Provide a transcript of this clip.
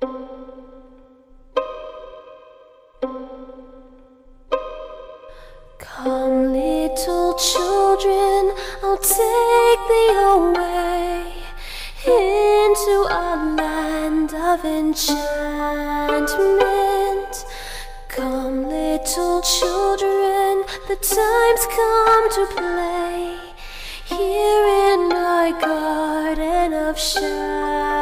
Come, little children, I'll take thee away into a land of enchantment. Come, little children, the time's come to play here in my garden of shadow.